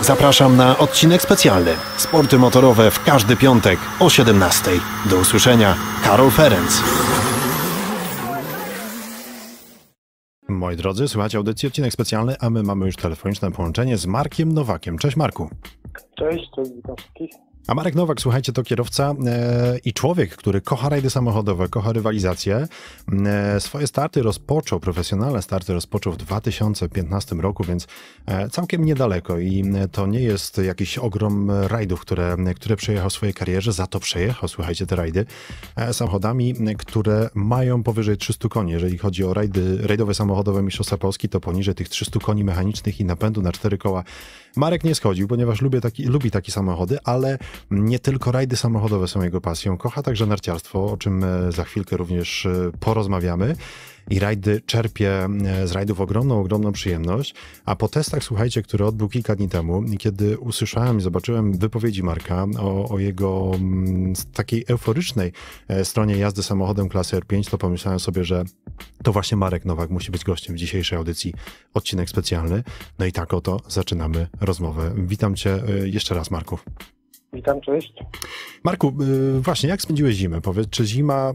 Zapraszam na odcinek specjalny. Sporty motorowe w każdy piątek o 17:00. Do usłyszenia. Karol Ferenc. Moi drodzy, słuchajcie audycji odcinek specjalny, a my mamy już telefoniczne połączenie z Markiem Nowakiem. Cześć Marku. Cześć, witam wszystkich. A Marek Nowak, słuchajcie, to kierowca i człowiek, który kocha rajdy samochodowe, kocha rywalizację. Swoje profesjonalne starty rozpoczął w 2015 roku, więc całkiem niedaleko i to nie jest jakiś ogrom rajdów, które przejechał w swojej karierze, za to przejechał, słuchajcie, te rajdy samochodami, które mają powyżej 300 koni. Jeżeli chodzi o rajdowe samochodowe Mistrzostwa Polski, to poniżej tych 300 koni mechanicznych i napędu na 4 koła Marek nie schodził, ponieważ lubi takie samochody, ale nie tylko rajdy samochodowe są jego pasją. Kocha także narciarstwo, o czym za chwilkę również porozmawiamy. I czerpie z rajdów ogromną przyjemność. A po testach, słuchajcie, które odbył kilka dni temu, kiedy usłyszałem i zobaczyłem wypowiedzi Marka o jego takiej euforycznej stronie jazdy samochodem klasy R5, to pomyślałem sobie, że to właśnie Marek Nowak musi być gościem w dzisiejszej audycji, odcinek specjalny. No i tak oto zaczynamy rozmowę. Witam cię jeszcze raz, Marku. Witam, cześć. Marku, właśnie jak spędziłeś zimę? Powiedz, czy zima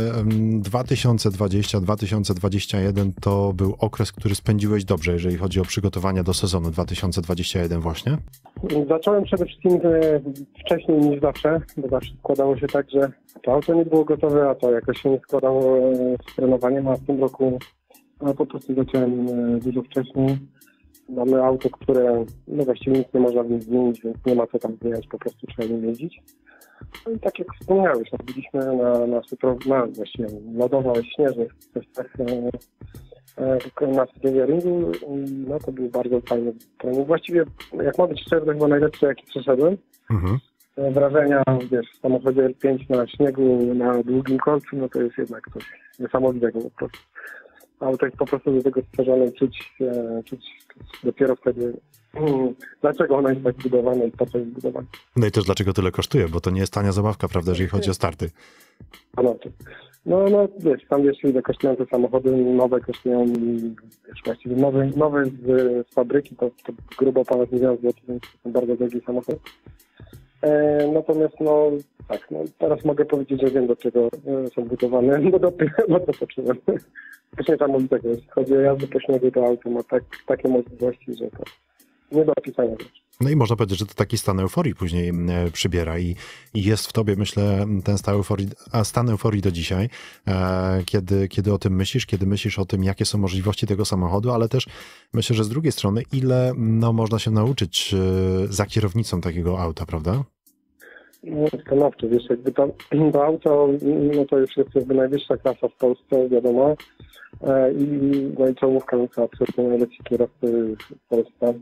2020-2021 to był okres, który spędziłeś dobrze, jeżeli chodzi o przygotowania do sezonu 2021 właśnie? Zacząłem przede wszystkim wcześniej niż zawsze, bo zawsze składało się tak, że to auto nie było gotowe, a to jakoś się nie składało z trenowaniem, a w tym roku po prostu zacząłem dużo wcześniej. Mamy auto, które właściwie nic nie można w nim zmienić, więc nie ma co tam zmieniać, po prostu trzeba nim jeździć. No i tak jak wspomniałeś, byliśmy na właściwie lodowych, śnieżnych testach na Studio Ringu i to był bardzo fajny trening. Właściwie, jak ma być szczery, to chyba najlepszy, jaki przeszedłem. Wrażenia, w samochodzie R5 na śniegu, na długim kolcu, to jest jednak coś niesamowitego po prostu. Auto jest po prostu do tego stworzone, czuć dopiero wtedy, dlaczego ona jest tak zbudowana i po co jest zbudowana. No i też dlaczego tyle kosztuje, bo to nie jest tania zabawka, prawda, jeżeli chodzi o starty. Tam ile kosztują te samochody, nowe kosztują, właściwie nowe z fabryki, to grubo ponad 1 000 000 złotych, więc to są bardzo drogi samochód. Natomiast teraz mogę powiedzieć, że wiem, do czego są budowane, bo to poczułem. Coś niesamowitego. Jeśli chodzi o jazdę po śniegu, to auto ma takie możliwości, że to nie do opisania rzeczy. No i można powiedzieć, że to taki stan euforii później przybiera i jest w tobie, myślę, ten stan euforii do dzisiaj, kiedy o tym myślisz, kiedy myślisz o tym, jakie są możliwości tego samochodu, ale też myślę, że z drugiej strony, ile można się nauczyć za kierownicą takiego auta, prawda? Stanowczo, jakby to auto, to już jest najwyższa klasa w Polsce, wiadomo. I czołówka, to absolutnie najlepsi kierowcy w Polsce.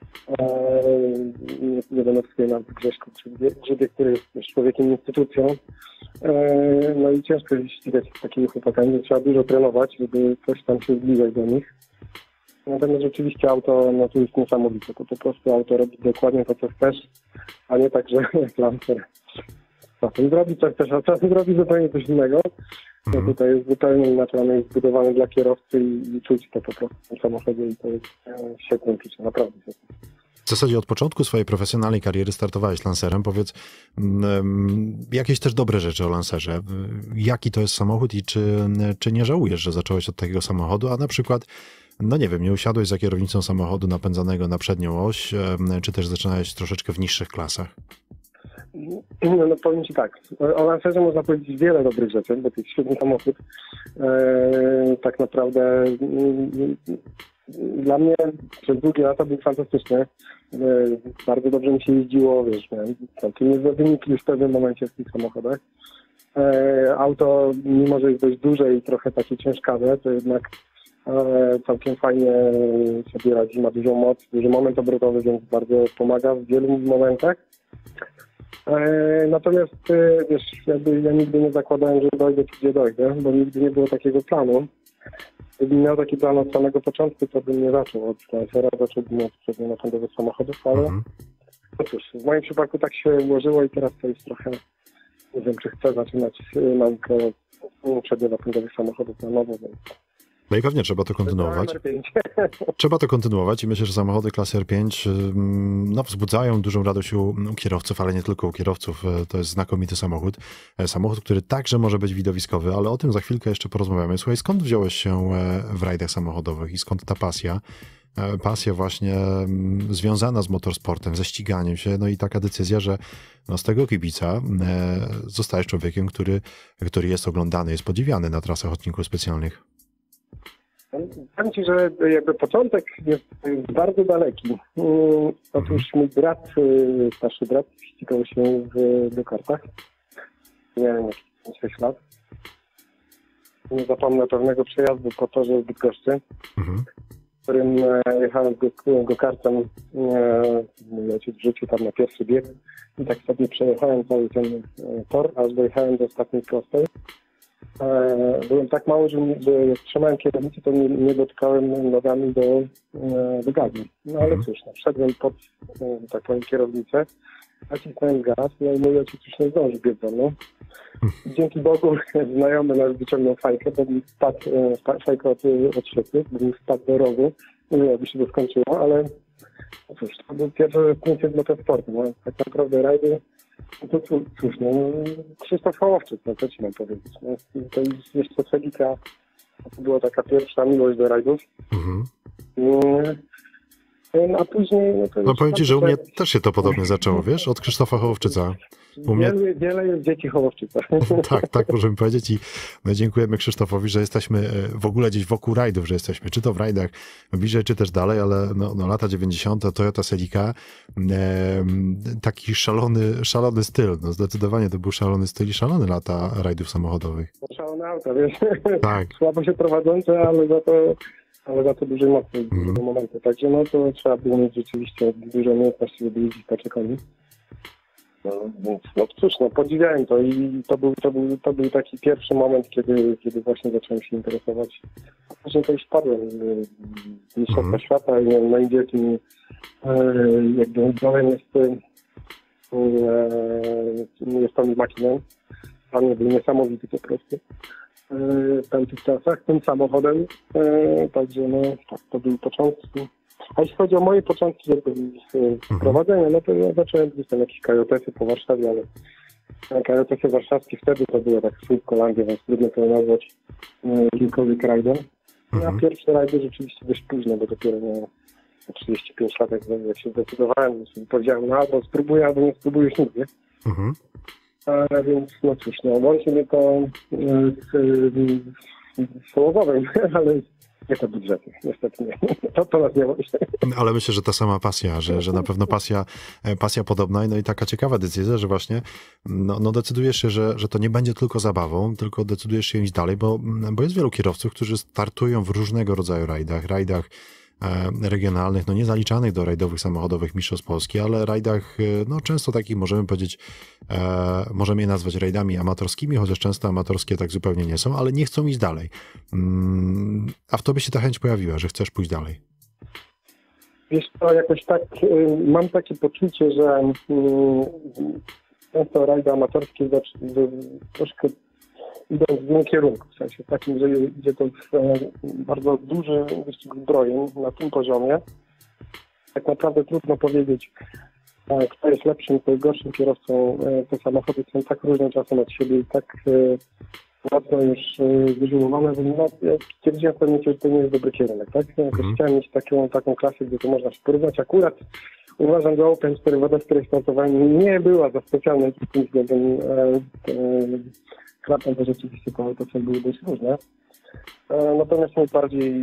Nie będę wspominał Grześku Grzybie, który jest człowiekiem instytucją. I ciężko ścigać z takimi chłopakami, trzeba dużo trenować, żeby coś tam się zbliżać do nich. Natomiast rzeczywiście auto, to jest niesamowite. To po prostu auto robi dokładnie to, co chcesz, a nie tak, że Lancer czasem zrobi coś też, a czasem zrobi zupełnie coś innego. Tutaj jest zupełnie inaczej, on jest zbudowany dla kierowcy i czuć to po prostu w tym samochodzie i to jest świetne uczucie, naprawdę świetne. W zasadzie od początku swojej profesjonalnej kariery startowałeś Lancerem. Powiedz jakieś też dobre rzeczy o Lancerze. Jaki to jest samochód i czy nie żałujesz, że zacząłeś od takiego samochodu, a na przykład nie usiadłeś za kierownicą samochodu napędzanego na przednią oś, czy też zaczynałeś troszeczkę w niższych klasach? Powiem ci tak, o Lancerze można powiedzieć wiele dobrych rzeczy, bo to jest świetny samochód. Tak naprawdę dla mnie przez długie lata był fantastyczny. Bardzo dobrze mi się jeździło, miałem całkiem niezłe wyniki już w pewnym momencie w tych samochodach. Auto, mimo że jest dość duże i trochę takie ciężkawe, to jednak całkiem fajnie sobie radzi, ma dużą moc, duży moment obrotowy, więc bardzo pomaga w wielu momentach. Natomiast ja nigdy nie zakładałem, że dojdę tu, gdzie dojdę, bo nigdy nie było takiego planu. Gdybym miał taki plan od samego początku, to bym nie zaczął od Lancera, zacząłbym od przednionapędowych samochodów, ale cóż, w moim przypadku tak się ułożyło i teraz to jest trochę, nie wiem, czy chcę zaczynać naukę przednionapędowych samochodów na nowo, więc No i pewnie trzeba to kontynuować. Trzeba to kontynuować i myślę, że samochody klasy R5 no, wzbudzają dużą radość u kierowców, ale nie tylko u kierowców. To jest znakomity samochód. Samochód, który także może być widowiskowy, ale o tym za chwilkę jeszcze porozmawiamy. Słuchaj, skąd wziąłeś się w rajdach samochodowych i skąd ta pasja? Pasja właśnie związana z motorsportem, ze ściganiem się, no i taka decyzja, że no z tego kibica zostajesz człowiekiem, który jest oglądany, jest podziwiany na trasach odcinków specjalnych. Powiem Ci, że jakby początek jest bardzo daleki. Otóż mój brat, starszy brat, ścigał się w go-kartach. Miałem jakieś 6 lat. Nie zapomnę pewnego przejazdu po torze w Bydgoszczy, w którym jechałem go-kartem. Mój ojciec wrzucił tam na pierwszy bieg i tak sobie przejechałem cały ten tor, aż dojechałem do ostatniej prostej. Byłem tak mały, że jak trzymałem kierownicę, to nie dotykałem nogami do gazu. No ale cóż, no, wszedłem pod tak powiem kierownicę, nacisnąłem gaz, no i mój ojciec już nie zdążył biec za mną. Dzięki Bogu znajomy nas wyciągnął fajkę, bo mi spadł fajkę od świecy, bo mi spadł do rogu, nie wiem, jakby się to skończyło, ale no cóż, to był pierwszy punkt motorsportu, no tak naprawdę rajdy. To cóż, no, Krzysztof Hołowczyk, no co ci mam powiedzieć. No, to jest jeszcze tragika. To była taka pierwsza miłość do rajdów. A później... No powiem Ci, że u mnie też się to podobnie zaczęło, wiesz, od Krzysztofa Hołowczyca. Wiele jest dzieci Hołowczyca. Tak możemy powiedzieć i my dziękujemy Krzysztofowi, że jesteśmy w ogóle gdzieś wokół rajdów, że jesteśmy czy to w rajdach bliżej, czy też dalej, ale no lata 90. Toyota Celica, taki szalony styl, no zdecydowanie to był szalony styl i szalone lata rajdów samochodowych. Szalone auta, wiesz, tak. Słabo się prowadzące, ale za to dużej mocy w tym momencie. Także no to trzeba było mieć rzeczywiście dużo umiejętności, żeby jeździć po czekaniu. No, więc no cóż, no podziwiałem to i to był taki pierwszy moment, kiedy właśnie zacząłem się interesować. A później to już wpadłem w mistrzostwa świata i moim wielkim jakby idolem jest Tony Mäkinen. Pan był niesamowity po prostu w tamtych czasach, tym samochodem. Także no tak, to był początek. A jeśli chodzi o moje początki prowadzenia, no to ja zacząłem gdzieś tam jakieś kajotesy po Warszawie, ale kajotesy warszawskie wtedy to było tak słówko Landzie, więc trudno to nazwać kilkowych rajdem. A pierwsze rajdy rzeczywiście dość późno, bo dopiero miałem 35 lat, jak się zdecydowałem, powiedziałem, no albo spróbuję, albo nie spróbuję już nigdy. Więc no cóż, no łączy mnie to z Sołowowem, ale nie to budżety, niestety nie. To nas nie łączy. Ale myślę, że ta sama pasja, że na pewno pasja podobna, no i taka ciekawa decyzja, że właśnie no decydujesz się, że to nie będzie tylko zabawą, tylko decydujesz się iść dalej, bo jest wielu kierowców, którzy startują w różnego rodzaju rajdach regionalnych, no nie zaliczanych do rajdowych samochodowych mistrzostw Polski, ale rajdach, no często takich możemy powiedzieć, możemy je nazwać rajdami amatorskimi, chociaż często amatorskie tak zupełnie nie są, ale nie chcą iść dalej. A w tobie się ta chęć pojawiła, że chcesz pójść dalej? Wiesz co, jakoś tak mam takie poczucie, że często rajdy amatorskie troszkę idą w złym kierunku, w sensie takim, że idzie to w bardzo duży wyścig zbrojeń na tym poziomie. Tak naprawdę trudno powiedzieć, kto jest lepszym, kto jest gorszym kierowcą. Te samochody są tak różne czasem od siebie i tak mocno już wyżyłowane, że no, ja stwierdziłem w pewnym momencie, że to nie jest dobry kierunek. Tak? Chciałem mieć taką klasę, gdzie to można się porównać. Akurat uważam, że Open 4 woda, z której startowałem, nie była za specjalnym pod tym względem klapem, to rzeczywiście to były dość różne. Natomiast mnie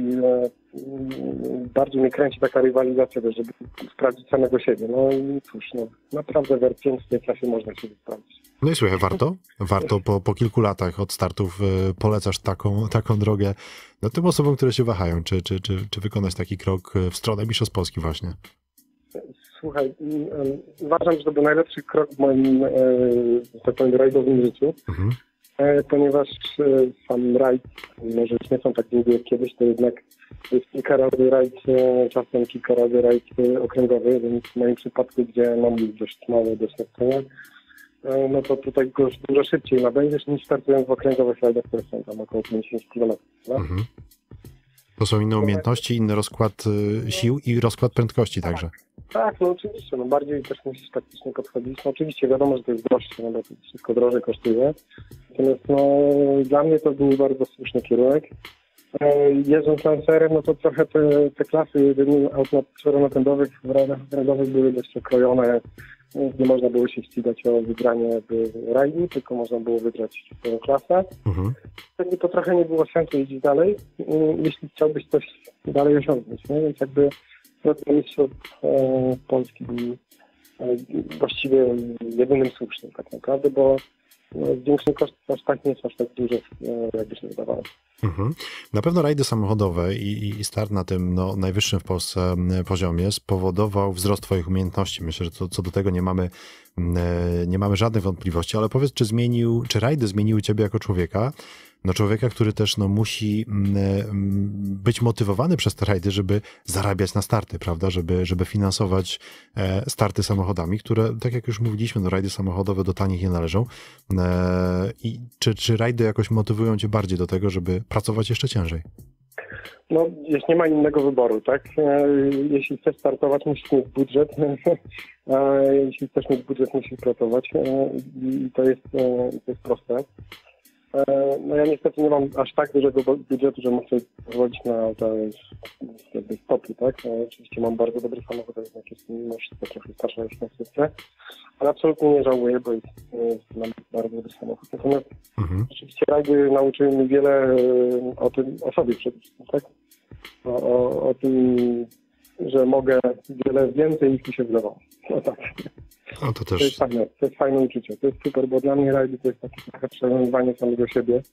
bardziej mnie kręci taka rywalizacja, żeby sprawdzić samego siebie. No i cóż, no, naprawdę w R5 w tej klasie można się sprawdzić. No i słuchaj, warto po kilku latach od startów polecasz taką drogę no, tym osobom, które się wahają, czy wykonać taki krok w stronę mistrzostw Polski właśnie? Słuchaj, uważam, że to był najlepszy krok w moim tak powiem, rajdowym życiu. Ponieważ sam rajd, może już nie są tak długie jak kiedyś, to jednak jest kilka razy rajd, czasem kilka razy rajd okręgowy, więc w moim przypadku, gdzie mam dość małe doświadczenie, no to tutaj go dużo szybciej nabędziesz niż startując w okręgowych rajdach, które są tam około 50 km. No? To są inne umiejętności, inny rozkład sił i rozkład prędkości także. Tak, no oczywiście, no bardziej też musisz taktycznie podchodzić. No oczywiście wiadomo, że to jest droższe, no bo to wszystko drożej kosztuje. Natomiast no dla mnie to był bardzo słuszny kierunek. Jeżdżąc Lancerem, no to trochę te klasy aut czteronapędowych w radowych były dość okrojone. Nie można było się ścigać o wygranie rajdu, tylko można było wygrać swoją klasę. Wtedy to trochę nie było sensu jeździć dalej, jeśli chciałbyś coś dalej osiągnąć. Nie? Więc jakby mistrzostw Polski był właściwie jedynym słusznym tak naprawdę, bo większy koszt aż tak nie jest aż tak duży, jakby się wydawało. Na pewno rajdy samochodowe i start na tym najwyższym w Polsce poziomie spowodował wzrost twoich umiejętności. Myślę, że co do tego nie mamy żadnych wątpliwości, ale powiedz, czy rajdy zmieniły ciebie jako człowieka? No człowieka, który też musi być motywowany przez te rajdy, żeby zarabiać na starty, prawda? Żeby finansować starty samochodami, które, tak jak już mówiliśmy, rajdy samochodowe do tanich nie należą. I czy rajdy jakoś motywują cię bardziej do tego, żeby pracować jeszcze ciężej? No, jeśli nie ma innego wyboru, tak? Jeśli chcesz startować, musisz mieć budżet. Jeśli chcesz mieć budżet, musisz pracować. I to jest proste. No ja niestety nie mam aż tak dużego budżetu, że muszę pozwolić na te stopy, tak? Oczywiście mam bardzo dobry samochód, jednak jest mimo wszystko trochę starsza już na świecie, ale absolutnie nie żałuję, bo mam bardzo dobry samochód. Natomiast oczywiście rajdy nauczyły mnie wiele o sobie przede wszystkim, tak? O tym, że mogę wiele więcej niż mi się wydawało. No tak. No to jest fajne, to jest fajne uczucie. To jest super, bo dla mnie rajdy to jest takie trochę przełamywanie samego siebie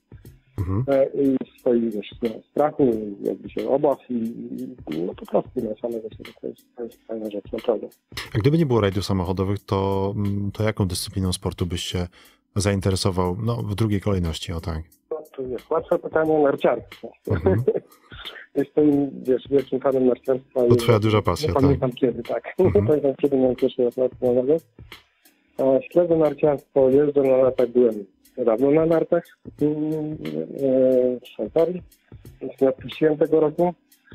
i swoich strachu, jakby się obaw i no po prostu samego siebie. To jest fajna rzecz, naprawdę. A gdyby nie było rajdów samochodowych, to jaką dyscypliną sportu byś się zainteresował w drugiej kolejności, o tak? No to jest łatwe pytanie, narciarstwo. Jestem, wielkim fanem narciarstwa. To twoja duża pasja, tak? Pamiętam kiedy, tak. Pamiętam kiedy miałem pierwszy raz narciarstwo. Śledzę narciarstwo, jeżdżę na nartach, byłem niedawno na nartach w Szwajcarii, więc nie odpuściłem tego roku.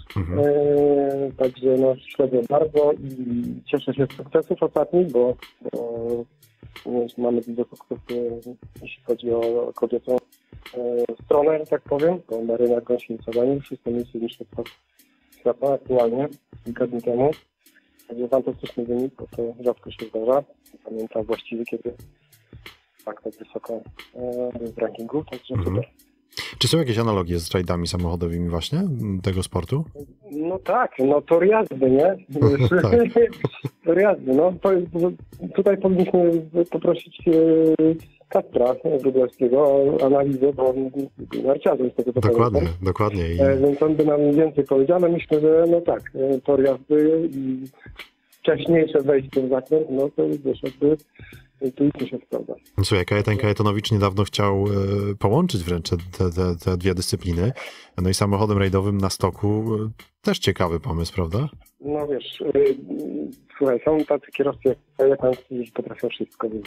Także śledzę bardzo i cieszę się z sukcesów ostatnich, bo mamy dużo sukcesów, jeśli chodzi o kobiecą stronę, że tak powiem, bo Maryna Gąsienica-Daniel, 6. miejsce mistrzostwa świata aktualnie, kilka dni temu. Także fantastyczny wynik, bo to rzadko się zdarza. Pamiętam właściwie, kiedy tak wysoko w rankingu, także super. Czy są jakieś analogie z rajdami samochodowymi właśnie tego sportu? No tak, tor jazdy, nie? Tor jazdy, tutaj powinniśmy poprosić Kacpra Wróblewskiego o analizę, bo narciarzem z tego Dokładnie. Więc on by nam więcej powiedział, ale myślę, że tor jazdy i wcześniejsze wejście w zakręt, to wiesz, jakby tu się sprawdza. Słuchaj, Kajetan Kajetanowicz niedawno chciał połączyć wręcz te dwie dyscypliny. No i samochodem rajdowym na stoku też ciekawy pomysł, prawda? No wiesz, słuchaj, są tacy kierowcy jak Kajetan, którzy potrafią wszystko, więc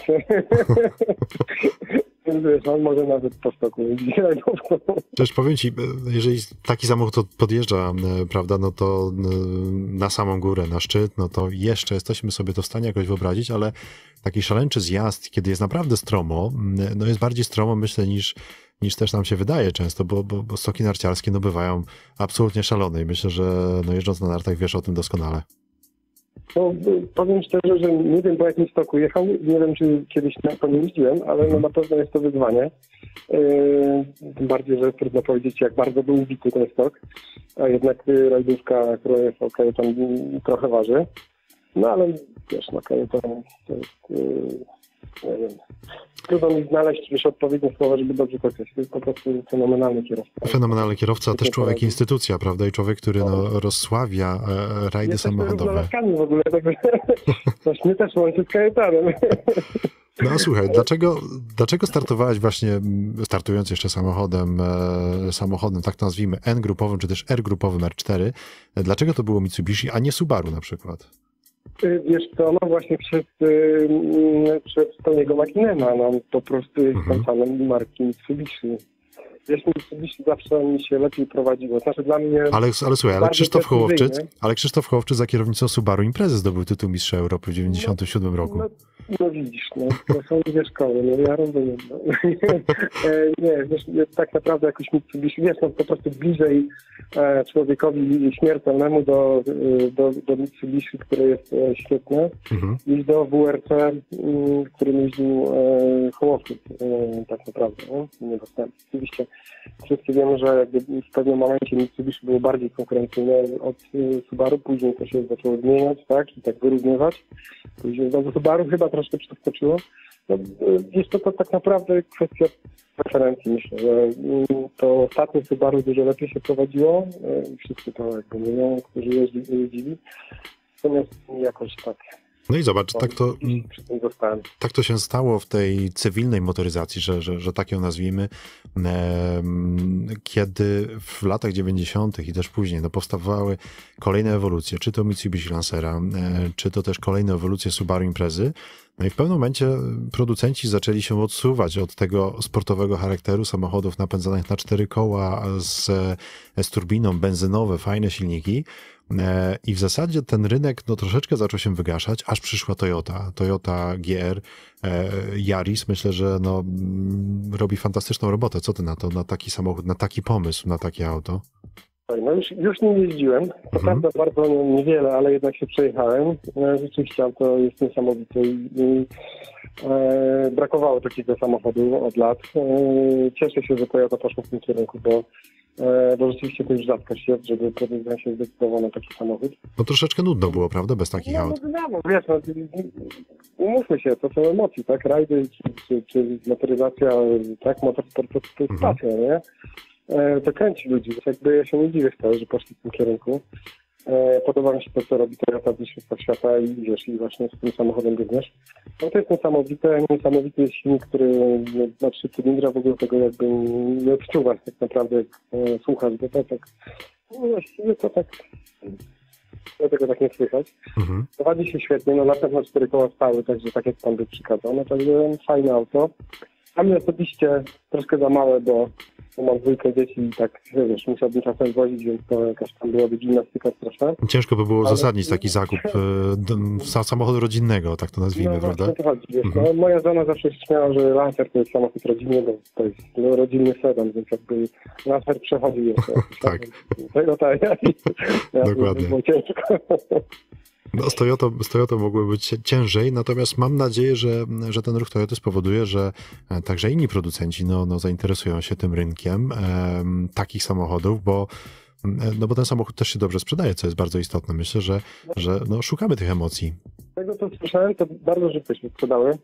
wiesz, on może nawet po stoku jeździć rajdowcą. Też powiem ci, jeżeli taki samochód podjeżdża, prawda, to na samą górę, na szczyt, to jeszcze jesteśmy sobie to w stanie jakoś wyobrazić, ale taki szaleńczy zjazd, kiedy jest naprawdę stromo, jest bardziej stromo, myślę, niż też nam się wydaje często, bo stoki narciarskie bywają absolutnie szalone i myślę, że jeżdżąc na nartach wiesz o tym doskonale. Powiem szczerze, że nie wiem, po jakim stoku jechał, nie wiem, czy kiedyś na to nie jeździłem, ale na pewno jest to wyzwanie. Tym bardziej, że trudno powiedzieć, jak bardzo był ubity ten stok, a jednak rajdówka, która jest tam trochę waży. Ale wiesz, Kajetan to jest, nie wiem, trudno mi znaleźć już odpowiednie słowa, żeby dobrze to określić. To jest po prostu fenomenalny kierowca. Fenomenalny kierowca, a też człowiek instytucja, prawda? I człowiek, który rozsławia rajdy samochodowe. W ogóle, także coś mnie też łączy z Kajetanem. No słuchaj, dlaczego startowałeś właśnie, startując jeszcze samochodem, tak to nazwijmy, N-grupowym, czy też R-grupowym R4, dlaczego to było Mitsubishi, a nie Subaru na przykład? Wiesz co, właśnie przez Tony'ego McKinnona, po prostu jest fanem marki Mitsubishi. Wiesz, Mitsubishi zawsze mi się lepiej prowadziło. Znaczy dla mnie... Ale słuchaj, precyzyjnie. ale Krzysztof Hołowczyc za kierownicą Subaru Imprezy zdobył tytuł Mistrza Europy w 97 roku. No widzisz, to są dwie szkoły, ja rozumiem. No. Nie, wiesz, tak naprawdę jakoś Mitsubishi, wiesz, po prostu bliżej człowiekowi śmiertelnemu do Mitsubishi, które jest świetne, niż do WRC, którym jeździł Hołowczyc tak naprawdę, nie dostępny. Oczywiście wszyscy wiemy, że jakby w pewnym momencie Mitsubishi było bardziej konkurencyjne od Subaru, później to się zaczęło zmieniać, tak, i tak wyrównywać. Później znowu Subaru chyba troszkę przeskoczyło. No, jest to tak naprawdę kwestia preferencji. Myślę, że to ostatnie Subaru dużo lepiej się prowadziło i wszyscy to jakby mówią, którzy jeździli. Natomiast jakoś tak. No i zobacz, tak to się stało w tej cywilnej motoryzacji, że tak ją nazwijmy, kiedy w latach 90. i też później powstawały kolejne ewolucje, czy to Mitsubishi Lancera, czy to też kolejne ewolucje Subaru Imprezy. No i w pewnym momencie producenci zaczęli się odsuwać od tego sportowego charakteru samochodów napędzanych na 4 koła z turbiną, benzynowe, fajne silniki. I w zasadzie ten rynek troszeczkę zaczął się wygaszać, aż przyszła Toyota GR, Yaris. Myślę, że robi fantastyczną robotę. Co ty na to, na taki samochód, na taki pomysł, na takie auto? No już nie jeździłem, to prawda bardzo niewiele, ale jednak się przejechałem. Rzeczywiście auto jest niesamowite i brakowało takiego samochodu od lat. Cieszę się, że Toyota poszła w tym kierunku, bo rzeczywiście to już rzadkość jest, żeby producent się zdecydował na taki samochód. No troszeczkę nudno było, prawda, bez takich aut? No wiesz, umówmy się, to są emocje, tak? Rajdy czy motoryzacja, tak? Motorsport to jest pasja, nie? To kręci ludzi, jakby ja się nie dziwię wcale, że poszli w tym kierunku. Podoba mi się to, co robi Toyota z Mistrzostwa Świata i wiesz, i właśnie z tym samochodem również. No to jest niesamowity jest silnik, który na 3 cylindra w ogóle tego jakby nie odczuwasz tak naprawdę, jak słuchasz, bo to tak, właściwie to tak, tego tak nie słychać. Prowadzi się świetnie, na pewno 4 koła stały, także tak jak pan by przykazał, no także fajne auto. A mnie osobiście troszkę za małe, bo mam 2 dzieci i tak, wiesz, musiałbym czasem wozić, więc to jakaś tam byłaby gimnastyka straszna. Ciężko by było uzasadnić taki zakup samochodu rodzinnego, tak to nazwijmy, prawda? To chodzi, wiesz, moja żona zawsze się śmiała, że Lancer to jest samochód rodzinny, bo to jest rodzinny sedan, więc jakby Lancer przechodził jeszcze. Tak. Dokładnie. Było ciężko. No, z Toyotą mogłoby być ciężej, natomiast mam nadzieję, że ten ruch Toyoty spowoduje, że także inni producenci zainteresują się tym rynkiem takich samochodów, bo ten samochód też się dobrze sprzedaje, co jest bardzo istotne. Myślę, że szukamy tych emocji. Z tego, co słyszałem, to bardzo szybko się sprzedały.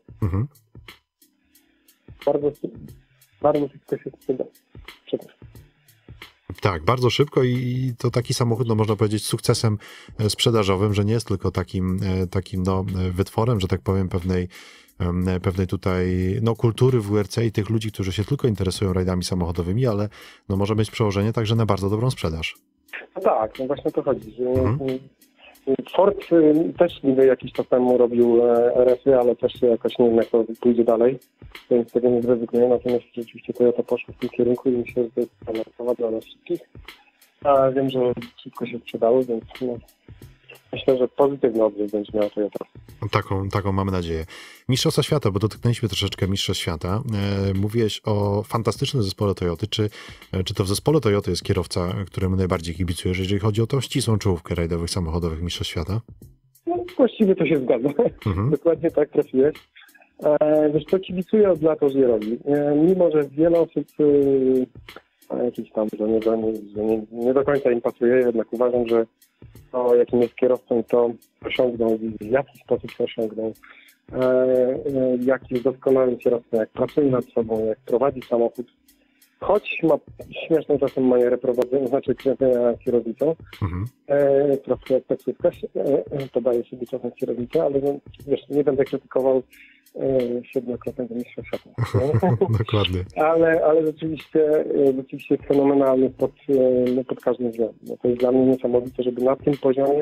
Bardzo szybko się sprzedały. Tak, bardzo szybko i to taki samochód, można powiedzieć, sukcesem sprzedażowym, że nie jest tylko takim wytworem, że tak powiem, pewnej tutaj kultury WRC i tych ludzi, którzy się tylko interesują rajdami samochodowymi, ale może mieć przełożenie także na bardzo dobrą sprzedaż. No tak, właśnie o to chodzi, że Ford też niby jakiś czas temu robił RS-y, ale też jakoś nie wiem, jak to pójdzie dalej, więc z tego nie zrezygnuję, natomiast rzeczywiście Toyota poszła w tym kierunku i myślę, że to jest standardowa dla nas wszystkich. A wiem, że szybko się sprzedały, więc myślę, że pozytywny odzew będzie miała Toyota. Taką mamy nadzieję. Mistrzostwa Świata, bo dotknęliśmy troszeczkę Mistrzostw Świata. Mówiłeś o fantastycznym zespole Toyoty. Czy to w zespole Toyoty jest kierowca, któremu najbardziej kibicujesz, jeżeli chodzi o tą ścisłą czołówkę rajdowych samochodowych Mistrzostw Świata? No, właściwie to się zgadza. Dokładnie tak trafiłeś. Wiesz co, kibicuję od lat Ożierowi. Mimo, że wiele osób jakiś tam, że nie do końca im pasuje, jednak uważam, że to, jakim jest kierowcą, to osiągnął, w jaki sposób to osiągnął, jak jest doskonałym kierowcą, jak pracuje nad sobą, jak prowadzi samochód. Choć ma śmieszną czasem manierę prowadzenia, znaczy kręcenia kierownicą, troszkę jak taksówka, podaje się być czasem kierownicą, ale wiesz, nie będę krytykował 7-krotnego mistrza świata. Dokładnie. Ale rzeczywiście jest fenomenalny pod każdym względem. No to jest dla mnie niesamowite, żeby na tym poziomie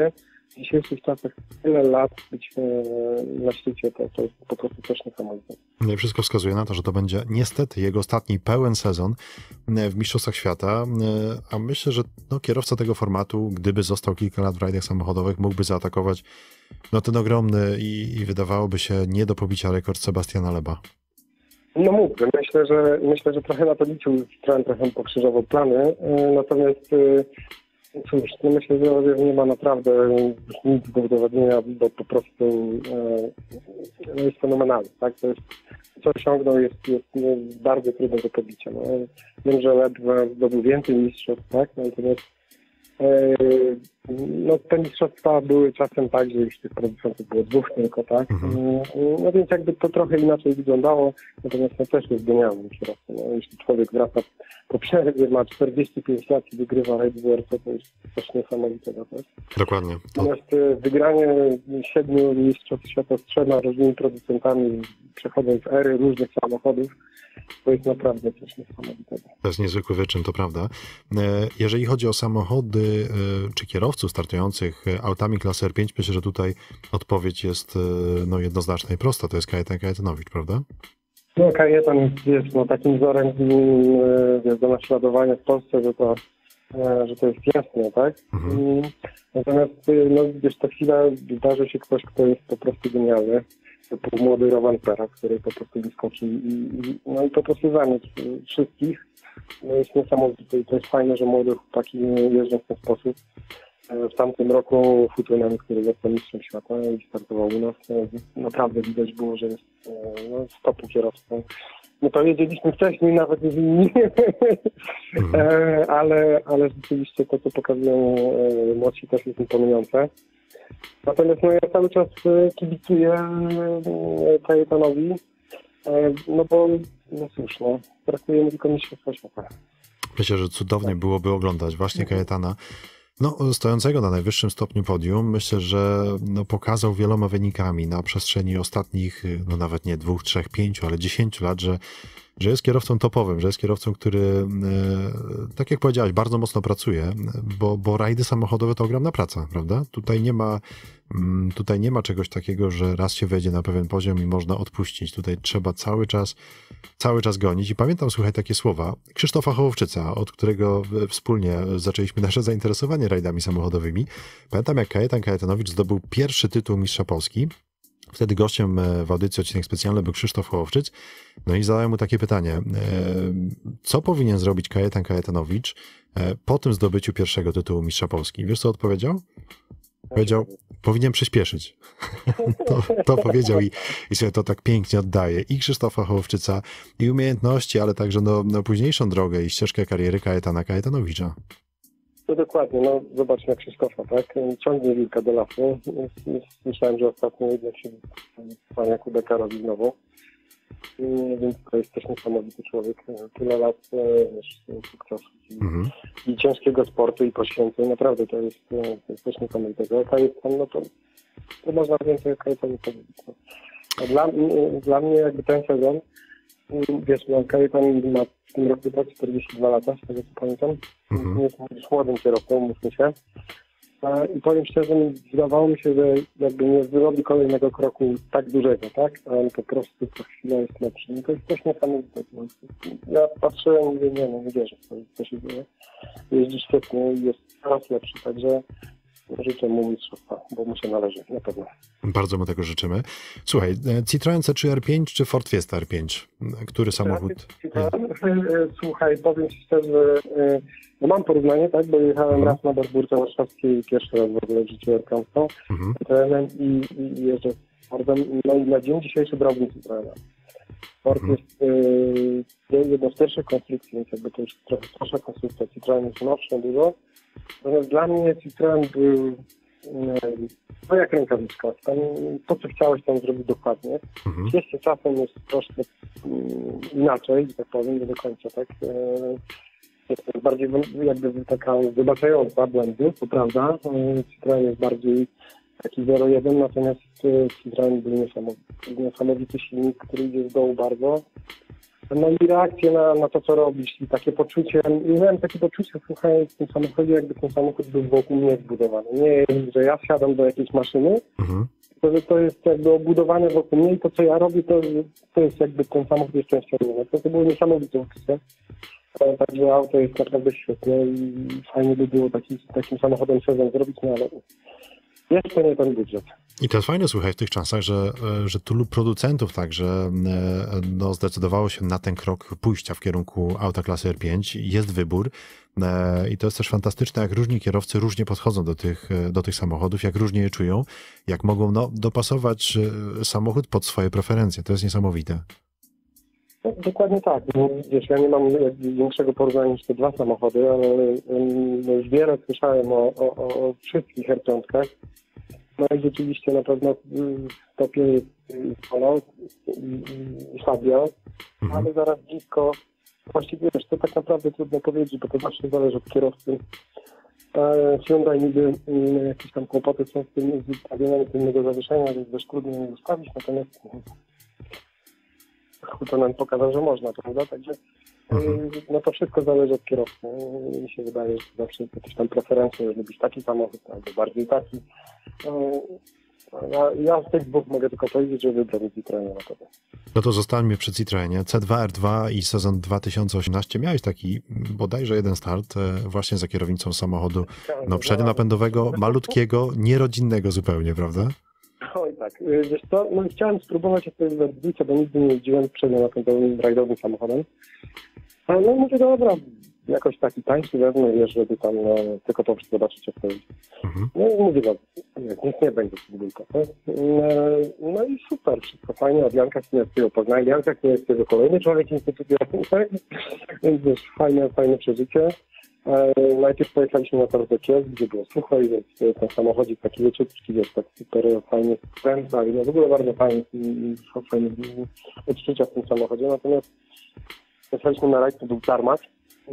w dzisiejszych czasach tyle lat być na szczycie, to jest po prostu też niesamowite. No i wszystko wskazuje na to, że to będzie niestety jego ostatni pełen sezon w Mistrzostwach Świata, a myślę, że kierowca tego formatu, gdyby został kilka lat w rajdach samochodowych, mógłby zaatakować ten ogromny i wydawałoby się nie do pobicia rekord Sebastiana Loeba. No mógłby. Myślę, że trochę na to liczył, trochę pokrzyżował plany, natomiast cóż, myślę, że nie ma naprawdę nic do udowodnienia, bo po prostu jest fenomenalny, tak? To jest, co osiągnął jest bardzo trudne do pobicia. No. Wiem, że Loeb zdobył więcej mistrzostw, tak? Natomiast te mistrzostwa były czasem tak, że już tych producentów było 2 tylko, tak? No więc jakby to trochę inaczej wyglądało, natomiast to też jest genialny kierowca. No, jeśli człowiek wraca po przerwie, ma 45 lat i wygrywa rajd WRC, to jest coś niesamowitego, tak? Dokładnie. Natomiast wygranie 7 mistrzostw świata z 3 różnymi producentami, przechodząc ery różnych samochodów, to jest naprawdę coś niesamowitego. To jest niezwykły wyczyn, to prawda. Jeżeli chodzi o samochody czy kierowców startujących autami klasy R5, myślę, że tutaj odpowiedź jest jednoznaczna i prosta. To jest Kajetan Kajetanowicz, prawda? No, Kajetan jest takim wzorem do naśladowania w Polsce, że to jest jasne, tak? Natomiast gdzieś ta chwila zdarzy się ktoś, kto jest po prostu genialny. To młody Rowan Pera, który po prostu wyskoczy i po prostu zamieć wszystkich. No jest niesamowite i to jest fajne, że młode chłopaki jeżdżą w ten sposób. W tamtym roku Futunen, który został mistrzem świata i startował u nas, naprawdę widać było, że jest stopu kierowcą. My to wiedzieliśmy wcześniej, nawet z inni, ale rzeczywiście to, co pokazują młodsi, też jest imponujące. Natomiast ja cały czas kibicuję Kajetanowi, bo cóż, brakuje mi tylko mistrzostwa świata. Myślę, że cudownie byłoby oglądać właśnie Kajetana, stojącego na najwyższym stopniu podium. Myślę, że pokazał wieloma wynikami na przestrzeni ostatnich, nawet nie 2, 3, 5, ale 10 lat, że jest kierowcą topowym, że jest kierowcą, który, tak jak powiedziałeś, bardzo mocno pracuje, bo rajdy samochodowe to ogromna praca, prawda? Tutaj nie ma czegoś takiego, że raz się wejdzie na pewien poziom i można odpuścić. Tutaj trzeba cały czas gonić. I pamiętam, słuchaj, takie słowa Krzysztofa Hołowczyca, od którego wspólnie zaczęliśmy nasze zainteresowanie rajdami samochodowymi. Pamiętam, jak Kajetan Kajetanowicz zdobył pierwszy tytuł mistrza Polski. Wtedy gościem w audycji Odcinek Specjalny był Krzysztof Hołowczyc. I zadałem mu takie pytanie. Co powinien zrobić Kajetan Kajetanowicz po tym zdobyciu pierwszego tytułu mistrza Polski? Wiesz, co odpowiedział? Powiedział, powinien przyspieszyć. To powiedział i sobie to tak pięknie oddaje. I Krzysztofa Hołowczyca, i umiejętności, ale także późniejszą drogę i ścieżkę kariery Kajetana Kajetanowicza. No dokładnie, zobacz na Krzysztofa, tak? Ciągnie wilka do lasu. Myślałem, że ostatnio jednak się panie Kubeka robi znowu. Więc to jest też niesamowity człowiek. Tyle lat sukcesu i ciężkiego sportu i poświęceń. Naprawdę to jest też niesamowitego. Kajetan, to można więcej o Kajetanie powiedzieć. Dla mnie jakby ten sezon, wiesz, Kajetan ma w tym roku 42 lata, z tego co pamiętam. Jest młodym kierowcą, mówmy się. I powiem szczerze, wydawało mi się, że jakby nie zrobi kolejnego kroku tak dużego, tak? A on po prostu co chwilę jest lepszy. I to jest też niesamowite. Ja patrzyłem i mówię, nie wierzę, co się dzieje. Jeździ świetnie i jest coraz lepszy, także życzę mu mistrzostwa, bo mu się należy, na pewno. Bardzo mu tego życzymy. Słuchaj, Citroen C3 R5 czy Ford Fiesta R5? Który samochód? Słuchaj, powiem ci szczerze, mam porównanie, tak, bo jechałem raz na Barburce Warszawskiej, pierwszy raz w ogóle w życiu R5 i jeżdżę z Fordem. I na dzień dzisiejszy brałbym Citroena. Ford jest jedną z pierwszych konstrukcji, więc jakby to już trochę starsza konstrukcja. Citroen jest nowszy dużo. Natomiast dla mnie Citroen był jak rękawiczka. Tam, to, co chciałeś tam zrobić dokładnie. Jeszcze czasem jest troszkę inaczej, że tak powiem, nie do końca, tak? Jest bardziej jakby taka wybaczająca błędy, to prawda. Citroen jest bardziej taki 0,1, natomiast Citroen był niesamowity silnik, który idzie z dołu bardzo. No i reakcje na to, co robisz i takie poczucie, miałem takie poczucie, słuchając w tym samochodzie, jakby ten samochód był wokół mnie zbudowany. Nie jest, że ja wsiadam do jakiejś maszyny, to jest jakby obudowane wokół mnie i to, co ja robię, to jest jakby ten samochód jest częścią mnie. To było niesamowite uczucie. Także auto jest naprawdę świetne i fajnie by było takim samochodem sezon zrobić, no ale jeszcze nie ten budżet. I to jest fajne, słuchaj, w tych czasach, że tylu producentów także no, zdecydowało się na ten krok pójścia w kierunku auta klasy R5. Jest wybór i to jest też fantastyczne, jak różni kierowcy różnie podchodzą do tych samochodów, jak różnie je czują, jak mogą dopasować samochód pod swoje preferencje. To jest niesamowite. No, dokładnie tak. No, wiesz, ja nie mam większego porównania niż te dwa samochody, ale już wiele słyszałem o wszystkich R5. No i rzeczywiście na pewno w topie jest Polo i Fabia, ale zaraz blisko, właściwie wiesz, to tak naprawdę trudno powiedzieć, bo to zawsze zależy od kierowcy. Hyundai niby jakieś tam kłopoty są z tym ustawieniem tylnego zawieszenia, więc dość trudno je ustawić, natomiast to nam pokazał, że można, prawda? Także no to wszystko zależy od kierowcy. Mi się wydaje, że zawsze jakieś tam preferencje, że lubisz taki samochód, albo bardziej taki. Ja z tych dwóch mogę tylko powiedzieć, że wybrałem Citroena na to. No to zostańmy przy Citroenie. C2, R2 i sezon 2018. Miałeś taki bodajże jeden start właśnie za kierownicą samochodu przednionapędowego, malutkiego, nierodzinnego zupełnie, prawda? Oj tak, wiesz co, no chciałem spróbować odpowiedzieć we dwójce, bo nigdy nie jeździłem przednionapędowym rajdowym samochodem. Ale no mówię, dobra, jakoś taki tańszy wezmę, wiesz, żeby tam tylko po prostu zobaczyć, jak to jest. No i mówię, no, niech nie będzie dwójka. No i super, wszystko fajnie, od Janka Siniewskiego poznałem, Janka Siniewskiego kolejny człowiek instytucjonalny, tak? Więc wiesz, fajne przeżycie. Najpierw pojechaliśmy na tor do Kielc, gdzie było sucho i więc ten samochodzik taki leciutki, wiesz, tak super fajnie skręca i no w ogóle bardzo fajne odczucia w tym samochodzie. Natomiast pojechaliśmy na rajd, to był tarmak.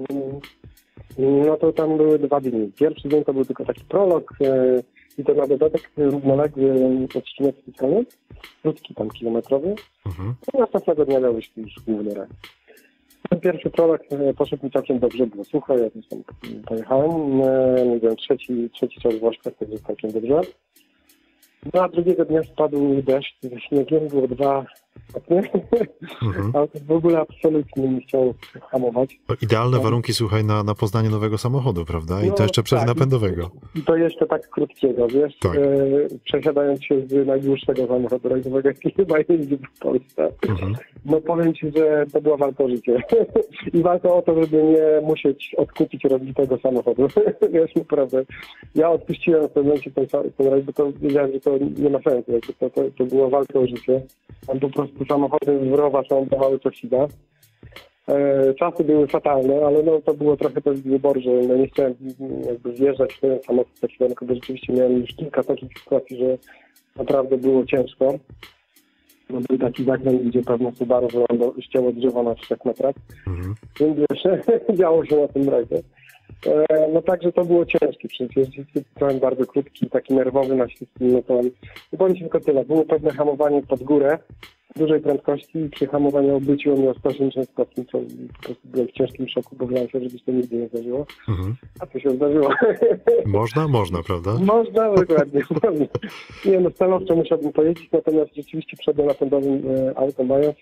No to tam były dwa dni. Pierwszy dzień to był tylko taki prolog i to na dodatek równoległy odcinek specjalny, krótki tam kilometrowy. A następnego dnia miał być już główny rajd. Ten pierwszy prolog poszedł mi całkiem dobrze, było sucho, ja też tam pojechałem. Nie wiem, trzeci czas w Włoszech, to jest całkiem dobrze. No a drugiego dnia spadł deszcz ze śniegiem, było 2 stopnie, ale to w ogóle absolutnie nie chciało hamować. Idealne warunki, słuchaj, na poznanie nowego samochodu, prawda? I to jeszcze przednapędowego. I to jeszcze tak krótkiego, wiesz, tak. Przesiadając się z najdłuższego samochodu rajdowego, jaki chyba jeździ w Polsce. No powiem Ci, że to była walka o życie. I walka o to, żeby nie musieć odkupić rozbitego samochodu. Wiesz, naprawdę. Ja odpuściłem w pewnym momencie ten rajd, bo to wiedziałem, że to nie ma sensu. To była walka o życie. Tam po prostu samochody w rowa dawały co się da. Czasy były fatalne, ale no to było trochę też wybór, że no nie chciałem jakby wjeżdżać w ten samochód taki daleko, bo rzeczywiście miałem już kilka takich sytuacji, że naprawdę było ciężko. No był taki zakręt, gdzie pewno Subaru ścięło drzewo na 3 metrach. Więc wiesz, działo się na tym rajdzie. No także to było ciężkie przecież. Byłem bardzo krótki, taki nerwowy na wszystkim. No to bądź tylko tyle. Było pewne hamowanie pod górę, dużej prędkości i przy hamowaniu obróciło mnie o 180 stopni, co po prostu byłem w ciężkim szoku, bo wydawało się, że to nigdy nie zdarzyło. A to się zdarzyło. Można, prawda? Można, dokładnie. Nie no, stanowczo musiałbym pojeździć, natomiast rzeczywiście przednionapędowym auto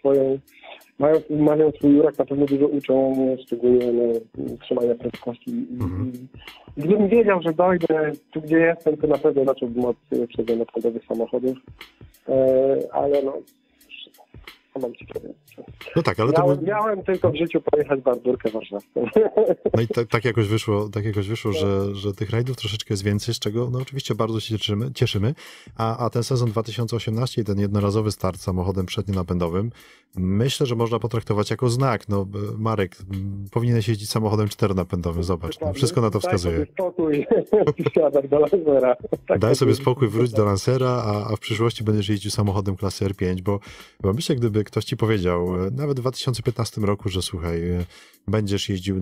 mają swój urok, na pewno dużo uczą, szczególnie trzymania prędkości. Gdybym wiedział, że dojdę tu, gdzie jestem, to na pewno zacząłbym od przednionapędowych samochodów, ale no, mam ci powiem. No tak, ale miałem tylko w życiu pojechać Bardurkę warszawską. No i tak jakoś wyszło, że tych rajdów troszeczkę jest więcej, z czego no oczywiście bardzo się cieszymy. A ten sezon 2018 i ten jednorazowy start samochodem przednionapędowym, myślę, że można potraktować jako znak. No Marek, powinieneś jeździć samochodem 4-napędowym, zobacz, no, wszystko na to wskazuje. Daj sobie spokój, wsiadać do Lancera. Daj sobie spokój, wróć do Lancera, a w przyszłości będziesz jeździł samochodem klasy R5, bo myślę, gdyby ktoś ci powiedział, nawet w 2015 roku, że słuchaj, będziesz jeździł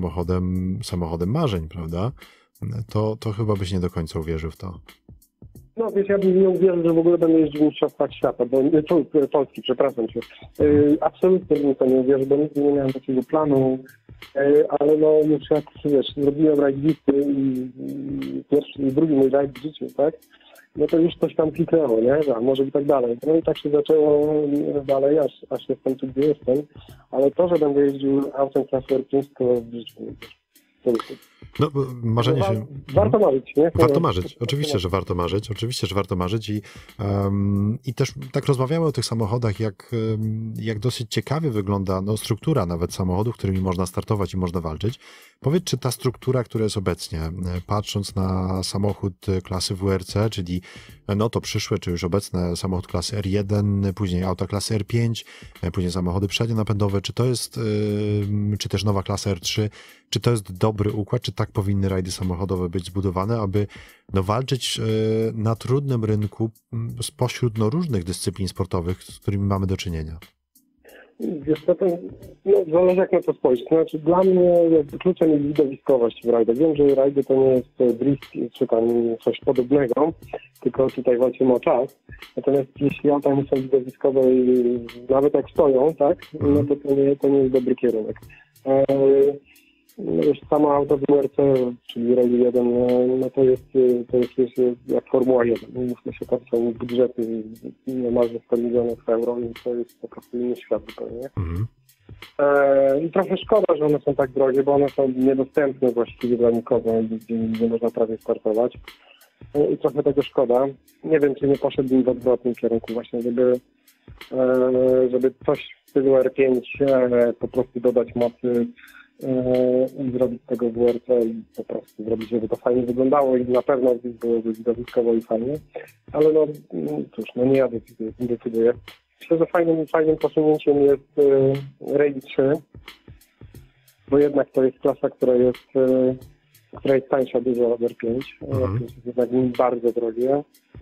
samochodem marzeń, prawda? To chyba byś nie do końca uwierzył w to. No wiesz, ja bym nie uwierzył, że w ogóle będę jeździł w mistrzostwach świata, bo Polski, przepraszam cię. Absolutnie bym to nie uwierzył, bo nigdy nie miałem takiego planu, ale no już jak, wiesz, zrobiłem rajd listy i pierwszy i drugi mój rajd w życiu, tak? No to już coś tam kliknęło, nie? A może i tak dalej. No i tak się zaczęło dalej, aż jestem tu, gdzie jestem, ale to, że będę jeździł autem klasy R5, to w życiu nie wierzę. No, marzenie się... Warto marzyć, nie? Warto marzyć. Oczywiście, że warto marzyć. Oczywiście, że warto marzyć i też tak rozmawiamy o tych samochodach, jak dosyć ciekawie wygląda struktura nawet samochodów, którymi można startować i można walczyć. Powiedz, czy ta struktura, która jest obecnie, patrząc na samochód klasy WRC, czyli to przyszłe, czy już obecne samochód klasy R1, później auta klasy R5, później samochody przednionapędowe, czy to jest, czy też nowa klasa R3, czy to jest dobry układ, czy tak powinny rajdy samochodowe być zbudowane, aby walczyć na trudnym rynku spośród różnych dyscyplin sportowych, z którymi mamy do czynienia? Wiesz co, zależy jak na to spojrzeć. Znaczy dla mnie kluczem jest widowiskowość w rajdach. Wiem, że rajdy to nie jest drift czy tam coś podobnego, tylko tutaj walczymy o czas. Natomiast jeśli auta nie są widowiskowe i nawet jak stoją, tak, no to nie jest dobry kierunek. Już samo auto WRC, czyli Rally 1, no to jest jak Formuła 1. Mówmy się, tam są budżety niemalże 100 milionów euro i to jest po prostu inny świat zupełnie. I trochę szkoda, że one są tak drogie, bo one są niedostępne właściwie dla nikogo, gdzie nie można prawie startować. I trochę tego szkoda. Nie wiem, czy nie poszedłbym w odwrotnym kierunku właśnie, żeby coś w stylu R5 po prostu dodać mocy i zrobić z tego WRC i po prostu zrobić, żeby to fajnie wyglądało i na pewno byłoby widowiskowo i fajnie. Ale nie ja decyduję. Myślę, że fajnym posunięciem jest Rally 3, bo jednak to jest klasa, która jest tańsza dużo od R5. Jest jednak bardzo drogie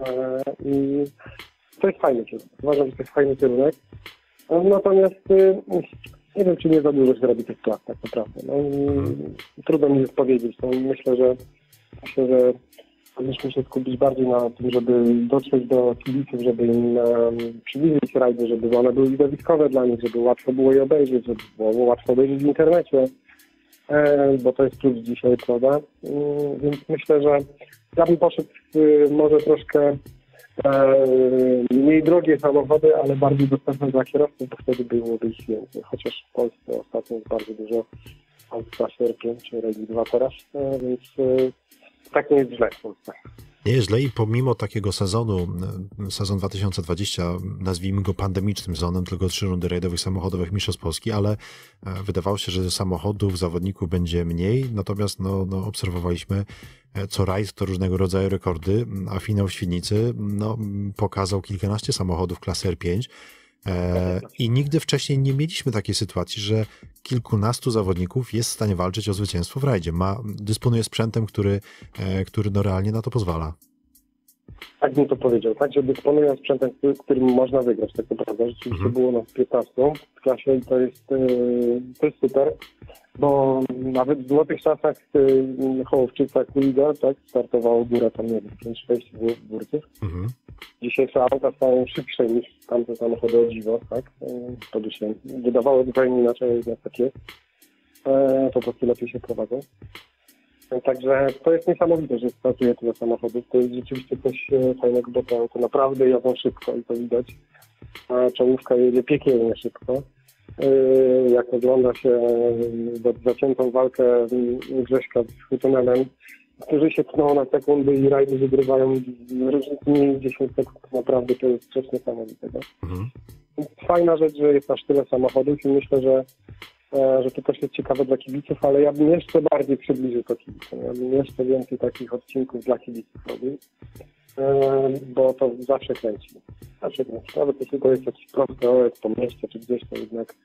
i to jest fajny kierunek. Uważam, że to jest fajny kierunek. Natomiast nie wiem, czy nie za dużo się robi tych klas tak naprawdę. Trudno mi jest powiedzieć. Myślę, że powinniśmy się skupić bardziej na tym, żeby dotrzeć do kibiców, żeby im przybliżyć rajdy, żeby one były widowiskowe dla nich, żeby łatwo było je obejrzeć, żeby było łatwo obejrzeć w internecie, bo to jest klucz dzisiaj, prawda? Więc myślę, że ja bym poszedł może troszkę mniej drogie samochody, ale bardziej dostępne dla kierowców, bo wtedy byłoby ich więcej. Chociaż w Polsce ostatnio jest bardzo dużo aut w klasie R5 czy Rally 2 teraz, więc tak nie jest źle w Polsce. Nie jest źle i pomimo takiego sezonu, sezon 2020, nazwijmy go pandemicznym sezonem, tylko 3 rundy rajdowych samochodowych Mistrzostw Polski, ale wydawało się, że samochodów, zawodników będzie mniej, natomiast obserwowaliśmy co rajd to różnego rodzaju rekordy, a finał w Świdnicy pokazał kilkanaście samochodów klasy R5 i nigdy wcześniej nie mieliśmy takiej sytuacji, że kilkunastu zawodników jest w stanie walczyć o zwycięstwo w rajdzie. Dysponuje sprzętem, który realnie na to pozwala. Tak bym to powiedział, tak, że dysponują sprzętem, którym można wygrać, tak naprawdę. Rzeczywiście było nas 15 w klasie i to jest super, bo nawet w złotych czasach Hołowczyca Kuliga, tak, startowało góra tam, nie wiem, 5-6 górców. Dzisiaj te auta są szybsze niż tamte samochody, o dziwo, tak, to by się wydawało zupełnie inaczej, jak tak jest, po prostu lepiej się prowadzą. Także to jest niesamowite, że startuje tyle samochodów. To jest rzeczywiście coś fajnego, bo to naprawdę jadą szybko i to widać. A czołówka jedzie piekielnie szybko. Jak ogląda się zaciętą walkę Grześka z tunelem, którzy się tną na sekundy i rajdy wygrywają mniej 10 sekund. Naprawdę to jest coś niesamowitego. Fajna rzecz, że jest aż tyle samochodów i myślę, że to też jest ciekawe dla kibiców, ale ja bym jeszcze bardziej przybliżył to kibicom. Ja bym jeszcze więcej takich odcinków dla kibiców robił, bo to zawsze kręci. Nawet jeśli to jest jakiś prosty OS po mieście czy gdzieś, to jednak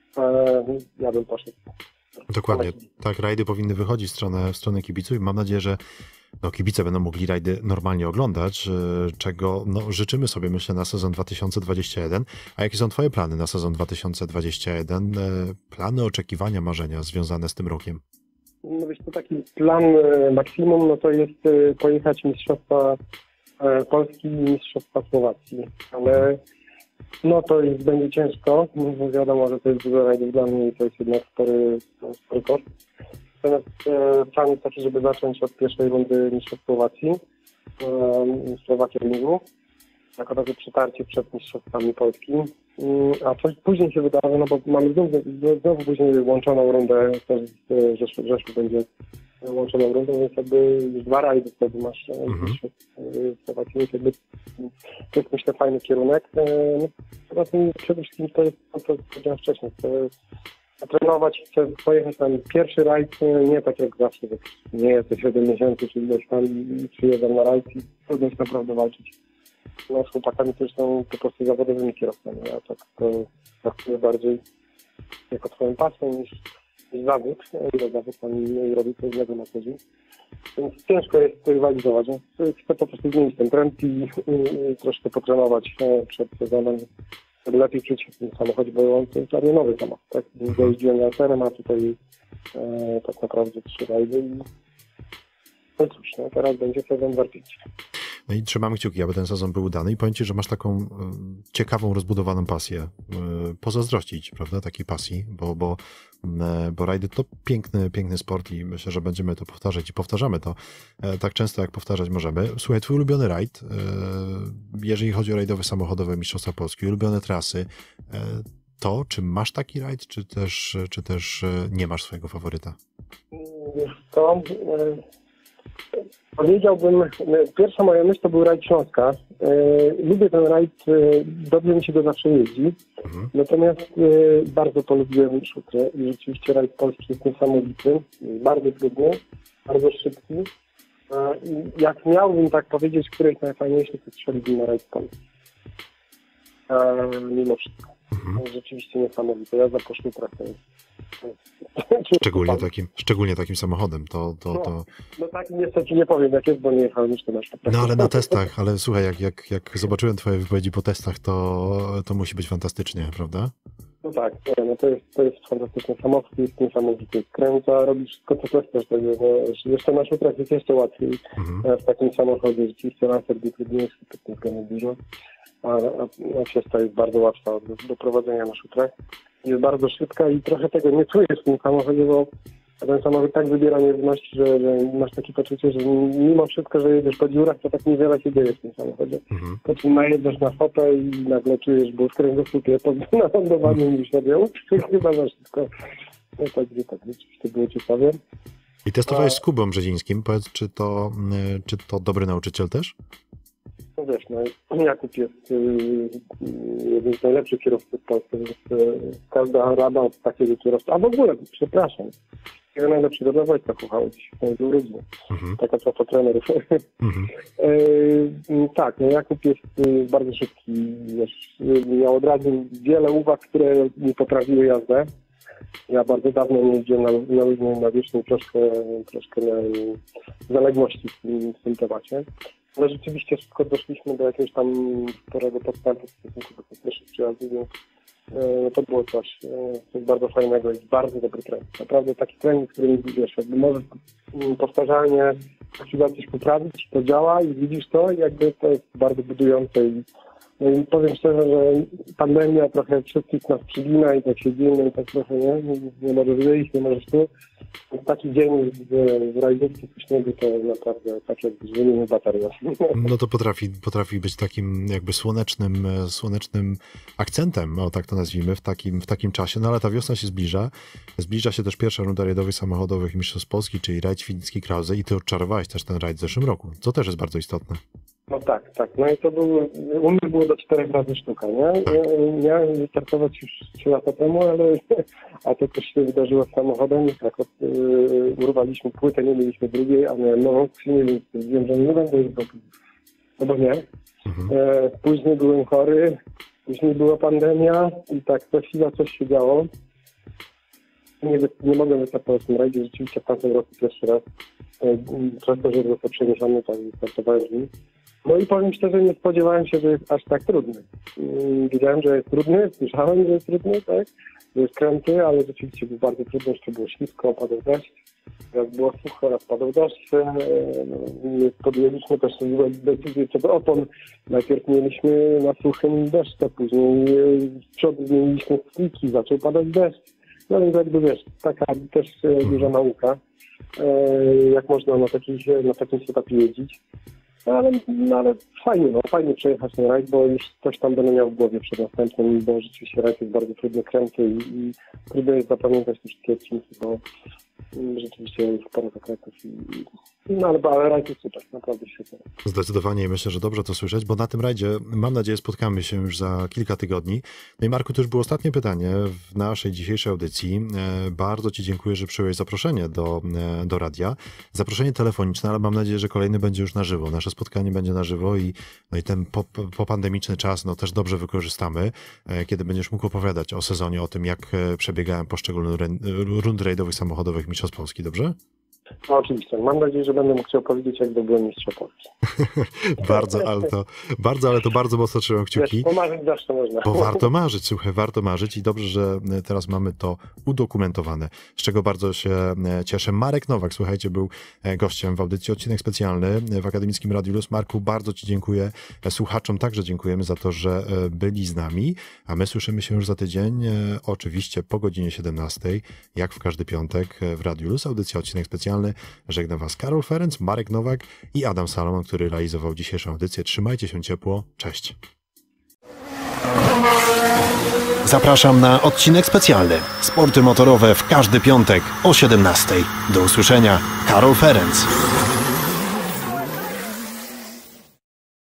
ja bym poszedł. Dokładnie. Tak, rajdy powinny wychodzić w stronę kibiców i mam nadzieję, że kibice będą mogli rajdy normalnie oglądać, czego życzymy sobie, myślę, na sezon 2021. A jakie są twoje plany na sezon 2021? Plany, oczekiwania, marzenia związane z tym rokiem? No wiesz, to taki plan maksimum, to jest pojechać mistrzostwa Polski i Mistrzostwa Słowacji, ale no to jest, będzie ciężko, bo wiadomo, że to jest dużo rajdów dla mnie i to jest jednak spory koszt. Natomiast plan jest taki, żeby zacząć od pierwszej rundy Mistrzostw Słowacji, Słowakia Ringu, jako takie przetarcie przed Mistrzostwami Polski. A coś później się wydarzy, no bo mamy znowu później łączoną rundę, też Rzeszów będzie łączoną rundą, więc jakby już 2 rajdy wtedy masz Słowacji, więc jakby to jest, myślę, fajny kierunek. No, poza tym przede wszystkim to jest to, co powiedziałem wcześniej, chcę trenować, chcę pojechać tam pierwszy rajd, nie tak jak zawsze, nie jest 7 miesięcy, czyli gdzieś tam przyjeżdżam na rajd i trudno jest naprawdę walczyć. No, z chłopakami też są po prostu zawodowymi kierowcami. Ja tak to traktuję bardziej jako swoją pasją niż zawód. Ile zawód pan robi, to innego na co dzień. Więc ciężko jest to rywalizować. Chcę po prostu zmienić ten trend i troszkę potrenować przed sezonem, żeby lepiej czuć się w tym samochodzie, bo on to jest dla mnie nowy samochód. Tak? Jeździłem na Alterem, a tutaj tak naprawdę 3 rajdy i no cóż, no, teraz będzie sezon wartości. No i trzymamy kciuki, aby ten sezon był udany i powiem ci, że masz taką ciekawą, rozbudowaną pasję. Pozazdrościć, prawda, takiej pasji, bo rajdy to piękny sport i myślę, że będziemy to powtarzać i powtarzamy to tak często, jak powtarzać możemy. Słuchaj, twój ulubiony rajd, jeżeli chodzi o rajdowe samochodowe Mistrzostwa Polski, ulubione trasy, to czy masz taki rajd, czy też nie masz swojego faworyta? To powiedziałbym, pierwsza moja myśl to był rajd Śląska. Lubię ten rajd, dobrze mi się go zawsze jeździ. Natomiast bardzo polubiłem Szutrę i rzeczywiście rajd polski jest niesamowity, bardzo trudny, bardzo szybki. I jak miałbym tak powiedzieć, który jest najfajniejszy, to strzeliłbym na rajd polski. Mimo wszystko. Rzeczywiście niesamowite. Ja po Szutrach to jest. Szczególnie takim samochodem. No tak, niestety nie powiem jak jest, bo nie jechałem jeszcze na Szutrach. No ale na testach, ale słuchaj, jak zobaczyłem twoje wypowiedzi po testach, to musi być fantastycznie, prawda? No tak, no to jest fantastyczny samochód, jest niesamowity skręca, robi wszystko co też tego, bo jeszcze na Szutrach jest jeszcze łatwiej w takim samochodzie, rzeczywiście Lancer był trudniejszy, pod tym względem dużo, a Fiesta jest bardzo łatwa do prowadzenia na Szutrach. Jest bardzo szybka i trochę tego nie czujesz w tym samochodzie, bo ten samochód tak wybiera nierówności, że masz takie poczucie, że mimo wszystko, że jedziesz po dziurach, to tak niewiele się dzieje w tym samochodzie. Po czym najedziesz na fotę i nagle czujesz ból w kręgosłupie na lądowaniu niż sobie. Chyba za wszystko. No tak, rzeczywiście było ciekawe. I testowałeś z Kubą Brzezińskim. Powiedz, czy to dobry nauczyciel też? No wiesz, Jakub jest jednym z najlepszych kierowców w Polsce, więc każda rada od takiego kierowcy, a w ogóle, przepraszam, jego najlepszego dla Wojtka Kuchała dziś w urodziny. Taka propos trenerów. Tak, Jakub jest bardzo szybki, wiesz, miał od razu wiele uwag, które mi poprawiły jazdę. Ja bardzo dawno nie jeździłem na luźnej nawierzchni, troszkę miałem zaległości w tym temacie. No rzeczywiście szybko doszliśmy do jakiegoś tam sporego podstępu w stosunku do pierwszych przyjazdów, więc to było coś bardzo fajnego i bardzo dobry trening. Naprawdę taki trening, który wiesz, jakby możesz powtarzalnie coś poprawić, to działa i widzisz to i jakby to jest bardzo budujące i powiem szczerze, że pandemia trochę wszystkich nas przygina i tak siedzimy i tak trochę nie możesz wyjść, nie możesz tu. Taki dzień w rajdówce śniegu to naprawdę tak jak wymienienie baterii. No to potrafi być takim jakby słonecznym akcentem, o tak to nazwijmy, w takim czasie. No ale ta wiosna się zbliża. Zbliża się też pierwsza runda rajdowych samochodowych Mistrzostw Polski, czyli rajd Świdnicki-Krause i ty odczarowałeś też ten rajd w zeszłym roku, co też jest bardzo istotne. No tak. No i to u mnie było do 4 razy sztuka, nie? Miałem wystartować już 3 lata temu, a to też się wydarzyło z samochodem. Tak, urwaliśmy płytę, nie mieliśmy drugiej, a miałem nową skrzynię, więc wiem, że nie będę już gotowy. No bo nie. Później byłem chory, później była pandemia i tak co chwila coś się działo. Nie mogłem wystartować w tym rajdzie, rzeczywiście w tamtym roku pierwszy raz. Przez to, że został przeniesiony, tak wystartowałem z nim. No i powiem szczerze, nie spodziewałem się, że jest aż tak trudny. Wiedziałem, że jest trudny, słyszałem, że jest trudny, tak? skręty, ale rzeczywiście był bardzo trudno, jeszcze było ślisko, padał deszcz. Raz było sucho, raz padał deszcz. Podjęliśmy też decyzję co do opon. Najpierw mieliśmy na suchym deszcze, później z przodu zmieniliśmy skliki, zaczął padać deszcz. No więc jakby wiesz, taka też duża nauka, jak można na takim setupie jeździć. Ale fajnie przejechać ten rajd, bo już coś tam będę miał w głowie przed następnym, bo rzeczywiście rajd jest bardzo trudny, kręty i trudno jest zapamiętać te wszystkie odcinki, bo rzeczywiście jest sporo zakrętów ale rajd jest super, naprawdę świetny. Zdecydowanie myślę, że dobrze to słyszeć, bo na tym rajdzie, mam nadzieję, spotkamy się już za kilka tygodni. No i Marku, to już było ostatnie pytanie w naszej dzisiejszej audycji. Bardzo Ci dziękuję, że przyjąłeś zaproszenie do radia. Zaproszenie telefoniczne, ale mam nadzieję, że kolejny będzie już na żywo. Nasze spotkanie będzie na żywo i ten popandemiczny czas też dobrze wykorzystamy, kiedy będziesz mógł opowiadać o sezonie, o tym, jak przebiegałem poszczególne rundy rajdowych samochodowych Mistrzostw Polski, dobrze? No oczywiście. Mam nadzieję, że będę mógł Ci opowiedzieć, jak zdobyłem mistrza Polski. ale to bardzo mocno trzymam kciuki. Wiesz, pomarzyć zawsze można. Bo warto marzyć, słuchaj, warto marzyć i dobrze, że teraz mamy to udokumentowane, z czego bardzo się cieszę. Marek Nowak, słuchajcie, był gościem w audycji Odcinek Specjalny w Akademickim Radiu Luz. Marku, bardzo Ci dziękuję. Słuchaczom także dziękujemy za to, że byli z nami, a my słyszymy się już za tydzień, oczywiście po godzinie 17, jak w każdy piątek w Radiu Luz. Audycja Odcinek Specjalny. Żegnam Was Karol Ferenc, Marek Nowak i Adam Salomon, który realizował dzisiejszą audycję. Trzymajcie się ciepło. Cześć. Zapraszam na odcinek specjalny. Sporty motorowe w każdy piątek o 17. Do usłyszenia. Karol Ferenc.